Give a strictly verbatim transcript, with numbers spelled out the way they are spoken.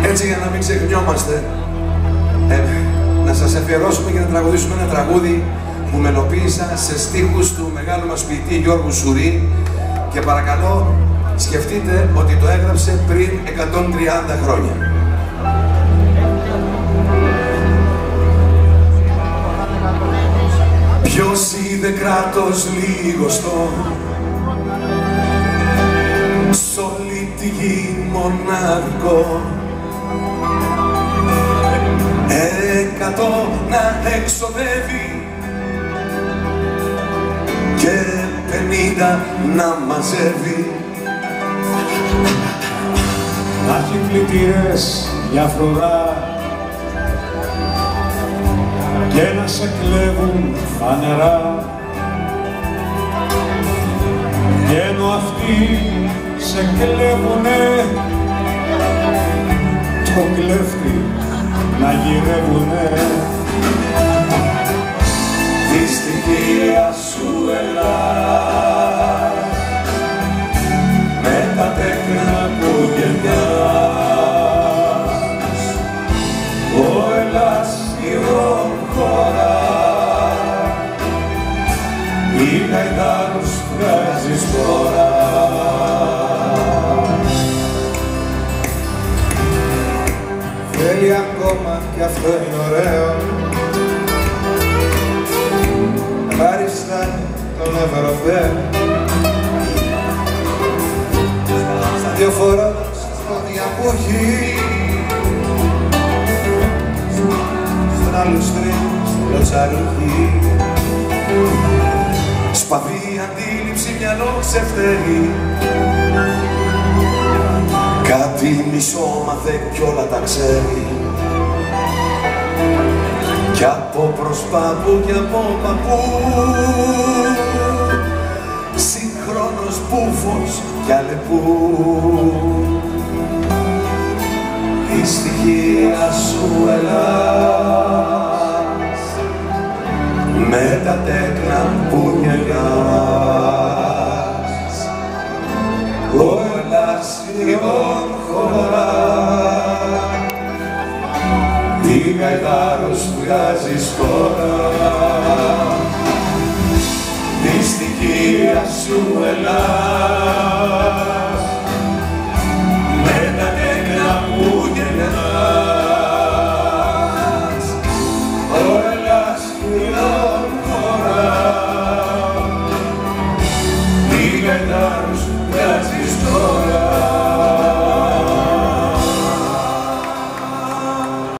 Έτσι, για να μην ξεχνιόμαστε, ε, να σας αφιερώσουμε και να τραγουδήσουμε ένα τραγούδι που μελοποίησα σε στίχους του μεγάλου μας ποιητή Γιώργου Σουρή, και παρακαλώ σκεφτείτε ότι το έγραψε πριν εκατόν τριάντα χρόνια. Ποιος είδε κράτος λίγοστο σ' όλη τη γη μοναδικό, εκατό να εξοδεύει και πενήντα να μαζεύει. Να έχει πλητήρες μια φορά και να σε κλέβουν φανερά, και ενώ αυτοί σε κλέβουνε το κλέφτη να γυρεύουνε. Τη στοιχεία σου Ελλάς, με τα τέκνα που γενιάς, ο Ελλάς ηρών χώρα, η γαϊδάρους βγάζεις τώρα. Θέλει ακόμα κι αυτό είναι ωραίο, ευχάριστα τον Ευρωπαίο, στα δύο φορά στο διαποχή, στον άλλο στρέμ, στο λοτσαρούχι. Σπαθή, αντίληψη, μυαλό ξεφτερεί, κάτι μισό μάθε κι όλα τα ξέρει, κι από προσπάπου κι από παππού, συγχρόνως μπούφος κι αλεπού. Η στοιχεία σου Ελλάς, με τα τέκνα που γελάς, ο Ελλάς ηρών χώρα, τι γαϊδάρους βγάζεις τώρα. Τη στοιχεία σου Ελλάς,